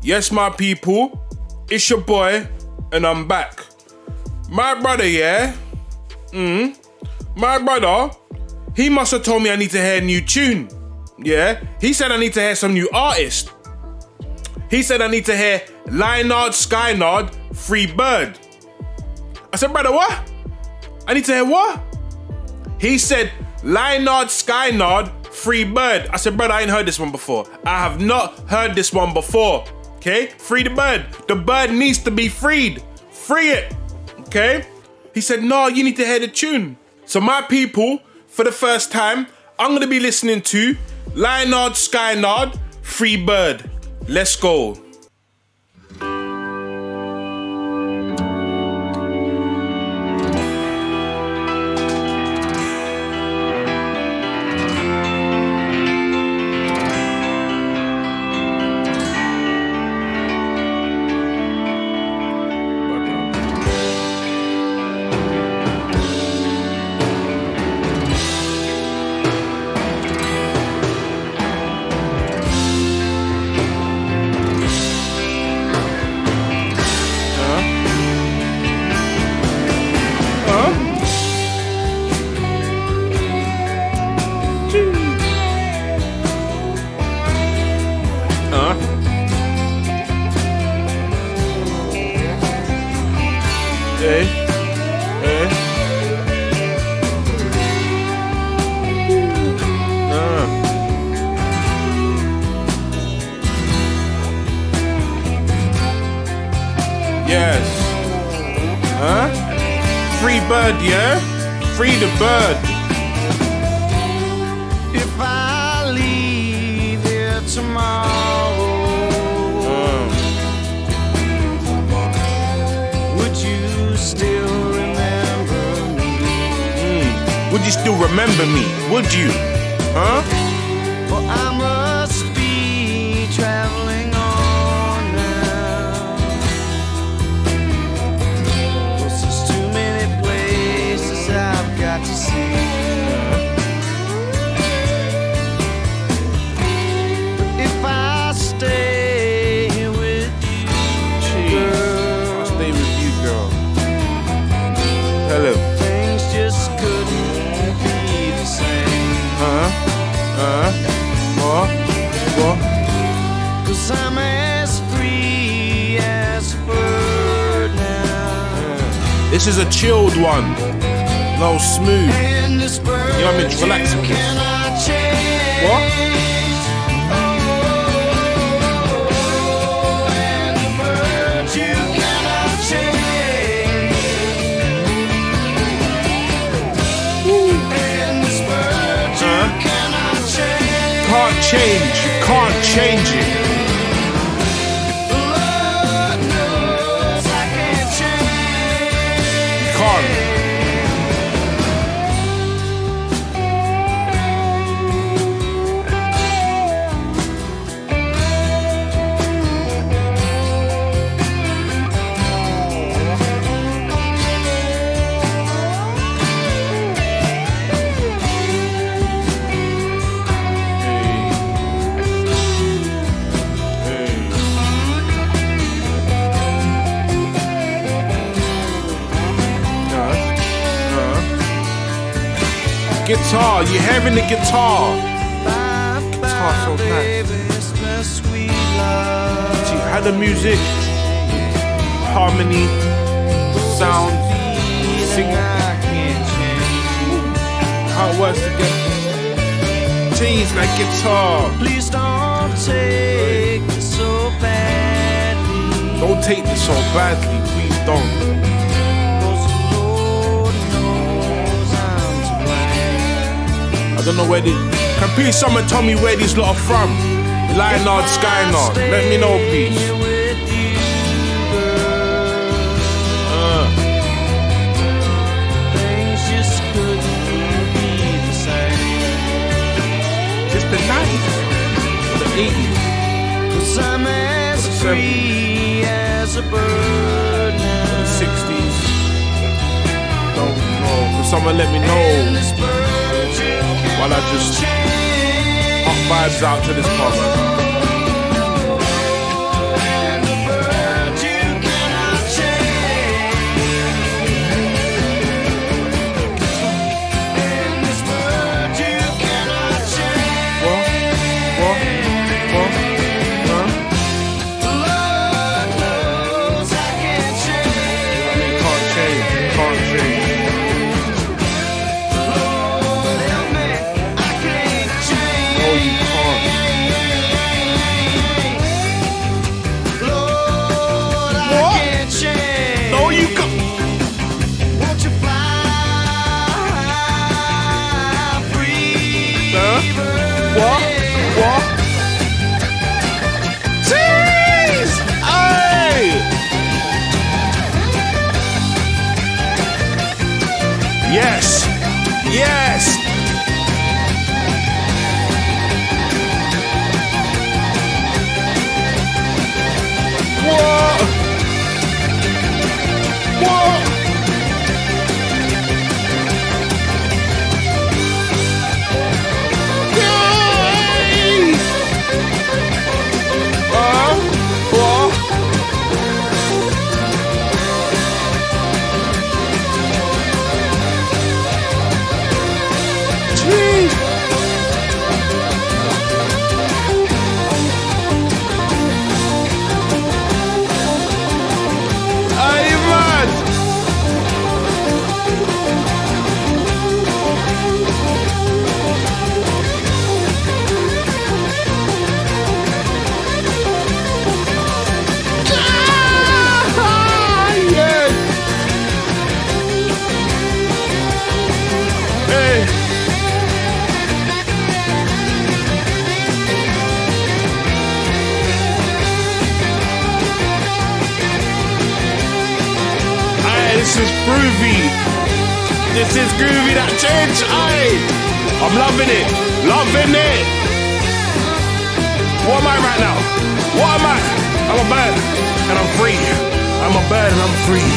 Yes, my people, it's your boy, and I'm back. My brother, yeah? My brother, he must have told me I need to hear a new tune. Yeah? He said I need to hear some new artist. He said I need to hear Lionard Skynard, Free Bird. I said, brother, what? I need to hear what? He said, Lionard Skynard, Free Bird. I said, brother, I ain't heard this one before. I have not heard this one before. Okay? Free the bird. The bird needs to be freed. Free it. Okay? He said, no, you need to hear the tune. So my people, for the first time, I'm going to be listening to Lionard Skynard, Free Bird. Let's go. Yes. Free bird, yeah? Free the bird. If I leave here tomorrow, would you still remember me? Would you still remember me? Would you? Huh? Well, I must be traveling on now. 'Cause there's too many places I've got to see. But if I stay here with you, girl, I'll stay with you, girl. Hello. things just couldn't be the same. What? 'Cause I'm as free as a bird now. This is a chilled one. No, smooth. And this bird You know what I mean? Just relax with this. cannot change. What? And the bird you cannot change. And this bird you cannot change. Can't change. You can't change it. Lord knows I can't change. You can't. Guitar, you having the guitar? Guitar so nice. See how the music, harmony, sound, singing, how it works together. Change like guitar. Please don't take this so badly. Don't take this so badly, please don't. 'Cause the Lord knows I'm to blame. I don't know where they. Can please someone tell me where these lot are from? Lionard Skynard. Let me know, please. Things just couldn't be the same. Just the 90s. The 80s. 'Cause I'm as free as a bird now. The 60s. Don't know. Could someone let me know while I just up vibes out to this part, man. you go. Won't you fly free? What? What? Jeez! Hey! Yes! Yes! What? What? Yay! What? Jeez! Hey, man! Ah, yes! Hey! Aye, this is groovy. This is groovy, that change. Aye, I'm loving it. Loving it. What am I right now? What am I? I'm a bird and I'm free. I'm a bird and I'm free.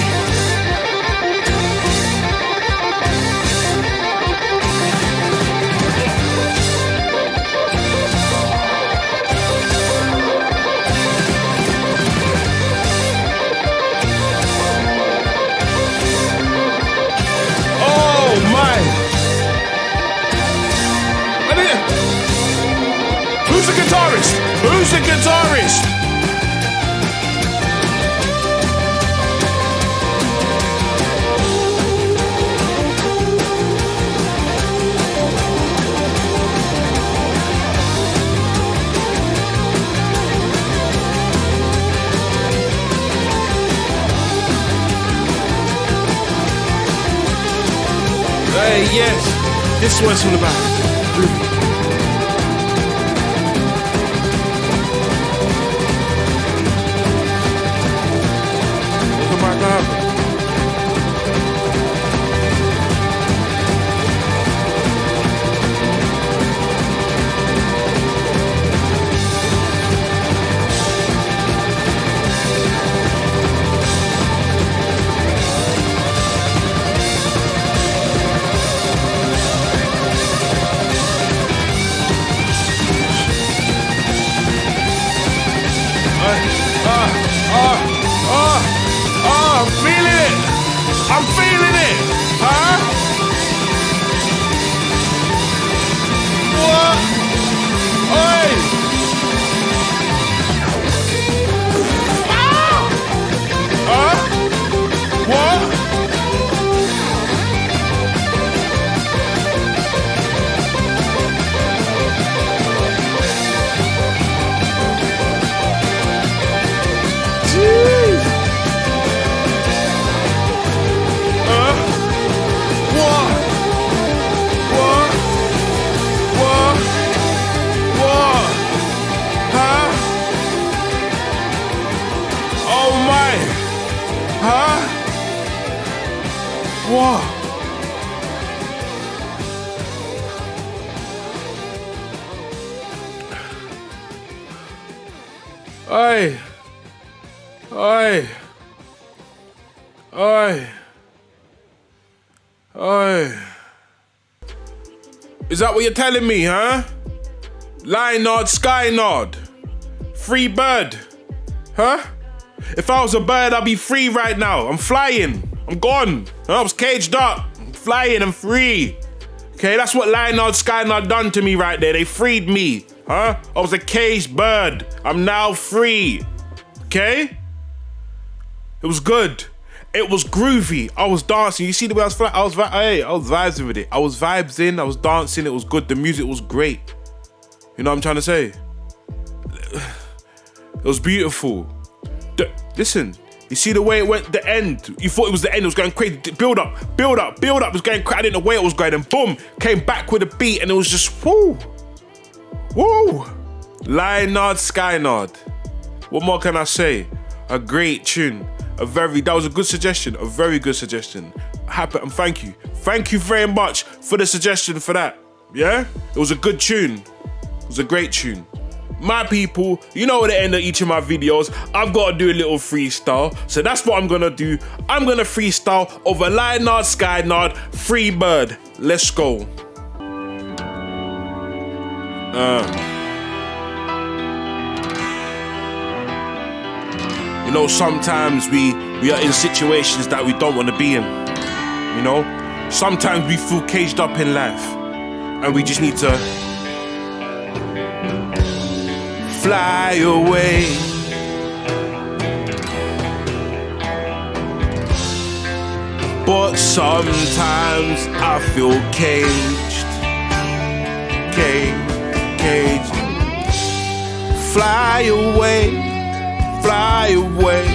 Who's the guitarist? Who's the guitarist? Hey, yes. This is what it's all about. I'm feeling it. I'm feeling it. Huh? What? Oi! Ah! Huh? What? Jeez. Whoa. Oi. Oi. Oi. Oi. Is that what you're telling me, huh? Lionard, Skynard. Free bird. Huh? If I was a bird, I'd be free right now. I'm flying. I'm gone. I was caged up. I'm flying. I'm free. Okay, that's what Lionard, Skynard done to me right there. They freed me. Huh? I was a caged bird. I'm now free. Okay? It was good. It was groovy. I was dancing. You see the way I was flying? I was vibes with it. I was vibes in. I was dancing. It was good. The music was great. You know what I'm trying to say? It was beautiful. Listen, You see the way it went, the end. You thought it was the end, it was going crazy. Build up, build up, build up. It was going crazy. I didn't know where it was going. And boom, came back with a beat and it was just, woo. Woo. Lionard Skynard. What more can I say? A great tune. That was a good suggestion. A very good suggestion. Happy and thank you. Thank you very much for the suggestion for that. Yeah? It was a good tune. It was a great tune. My people, you know at the end of each of my videos, I've got to do a little freestyle. So that's what I'm gonna do. I'm gonna freestyle over Lionard Skynard, Free Bird. Let's go. You know, sometimes we are in situations that we don't want to be in. You know? Sometimes we feel caged up in life. And we just need to fly away. But sometimes I feel caged. Caged. Fly away, fly away.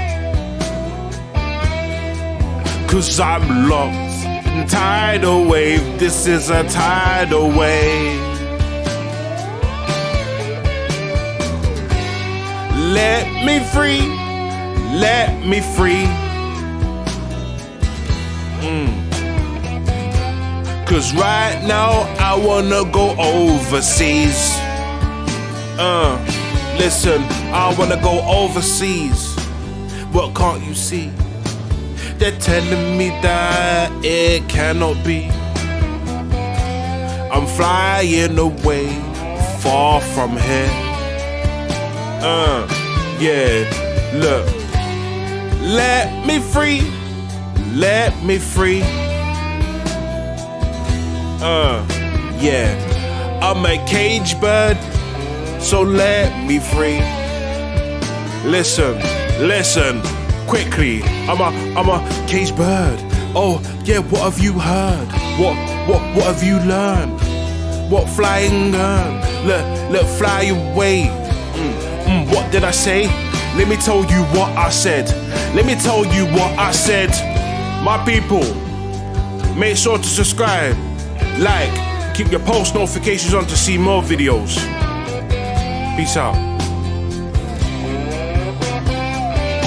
'Cause I'm locked in tidal wave. This is a tidal wave. Let me free, let me free. 'Cause right now I wanna go overseas. Listen, I wanna go overseas. What can't you see? They're telling me that it cannot be. I'm flying away, far from here. Yeah, look. Let me free, let me free. Yeah, I'm a cage bird, so let me free. Listen, listen, quickly. I'm a cage bird. Oh yeah, what have you heard? What have you learned? What flying girl? Look, fly away. What did I say? Let me tell you what I said. Let me tell you what I said. My people, make sure to subscribe, like, keep your post notifications on to see more videos. Peace out.